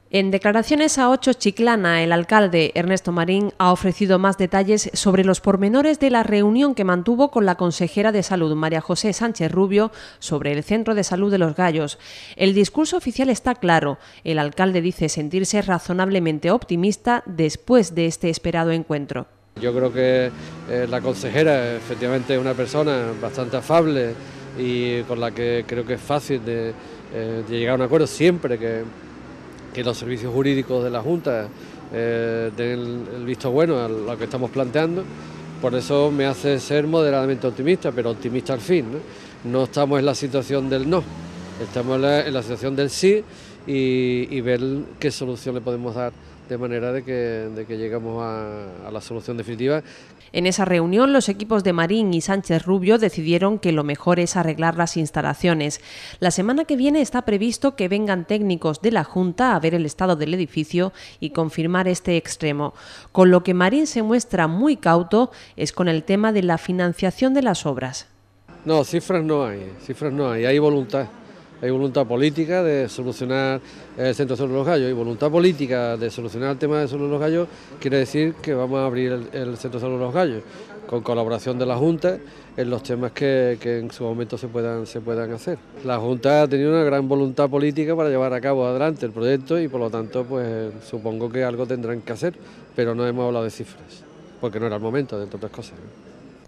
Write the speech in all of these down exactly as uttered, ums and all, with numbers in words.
En declaraciones a Ocho Chiclana, el alcalde Ernesto Marín ha ofrecido más detalles sobre los pormenores de la reunión que mantuvo con la consejera de Salud, María José Sánchez Rubio, sobre el Centro de Salud de Los Gallos. El discurso oficial está claro. El alcalde dice sentirse razonablemente optimista después de este esperado encuentro. Yo creo que eh, la consejera efectivamente es una persona bastante afable y con la que creo que es fácil de, eh, de llegar a un acuerdo siempre que... que los servicios jurídicos de la Junta eh, den el visto bueno a lo que estamos planteando. Por eso me hace ser moderadamente optimista, pero optimista al fin, ¿no? No estamos en la situación del no, estamos en la, en la situación del sí y, y ver qué solución le podemos dar de manera de que, de que lleguemos a, a la solución definitiva. En esa reunión, los equipos de Marín y Sánchez Rubio decidieron que lo mejor es arreglar las instalaciones. La semana que viene está previsto que vengan técnicos de la Junta a ver el estado del edificio y confirmar este extremo. Con lo que Marín se muestra muy cauto es con el tema de la financiación de las obras. No, cifras no hay, cifras no hay, hay voluntad. Hay voluntad política de solucionar el Centro de Salud de Los Gallos y voluntad política de solucionar el tema de Salud de Los Gallos quiere decir que vamos a abrir el, el Centro de Salud de Los Gallos con colaboración de la Junta en los temas que, que en su momento se puedan, se puedan hacer. La Junta ha tenido una gran voluntad política para llevar a cabo adelante el proyecto y por lo tanto pues supongo que algo tendrán que hacer, pero no hemos hablado de cifras, porque no era el momento, entre otras cosas, ¿no?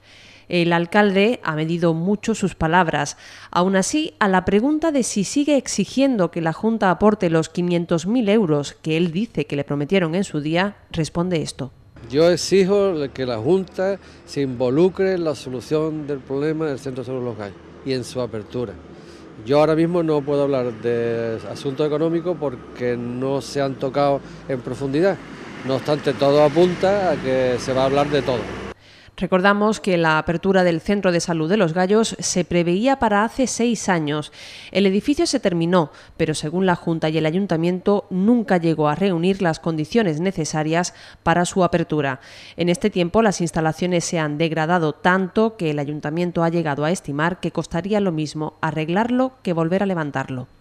El alcalde ha medido mucho sus palabras. Aún así, a la pregunta de si sigue exigiendo que la Junta aporte los quinientos mil euros que él dice que le prometieron en su día, responde esto. Yo exijo que la Junta se involucre en la solución del problema del Centro de Salud de Los Gallos y en su apertura. Yo ahora mismo no puedo hablar de asuntos económicos porque no se han tocado en profundidad. No obstante, todo apunta a que se va a hablar de todo. Recordamos que la apertura del Centro de Salud de Los Gallos se preveía para hace seis años. El edificio se terminó, pero según la Junta y el Ayuntamiento nunca llegó a reunir las condiciones necesarias para su apertura. En este tiempo las instalaciones se han degradado tanto que el Ayuntamiento ha llegado a estimar que costaría lo mismo arreglarlo que volver a levantarlo.